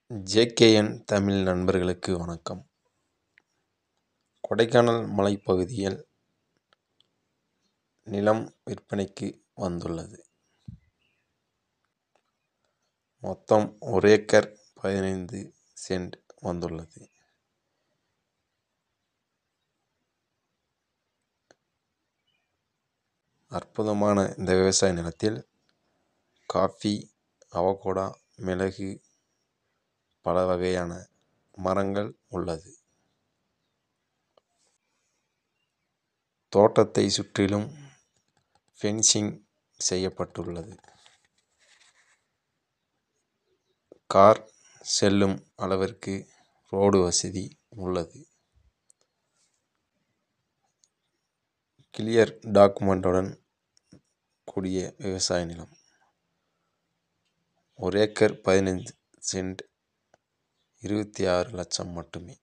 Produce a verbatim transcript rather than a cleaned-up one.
JKN Tamil நண்பர்களுக்கு வணக்கம். கொடைக்கானல் மலைப்பகுதியில் நிலம் விற்பனைக்கு வந்துள்ளது. மொத்தம் ஒரு ஏக்கர் பதினைந்து சென்ட் வந்துள்ளது. அற்புதமான இந்த விவசாய நிலத்தில் காஃபி, அவகோடா, மிளகு, பல வகையான மரங்கள் உள்ளது. தோட்டத்தை சுற்றிலும் ஃபென்சிங் செய்யப்பட்டுள்ளது. கார் செல்லும் அளவிற்கு ரோடு வசதி உள்ளது. கிளியர் டாக்குமெண்ட்டுடன் கூடிய விவசாய நிலம். ஒரு ஏக்கர் பதினைந்து சென்ட் இருபத்தி ஆறு லட்சம் மட்டுமே.